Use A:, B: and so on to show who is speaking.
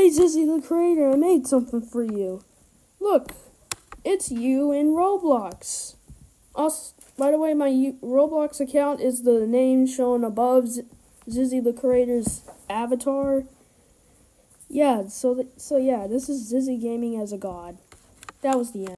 A: Hey, Zizzy the Creator, I made something for you. Look, it's you in Roblox. Also, by the way, my Roblox account is the name shown above Zizzy the Creator's avatar. Yeah, so yeah, this is Zizzy Gaming as a god. That was the end.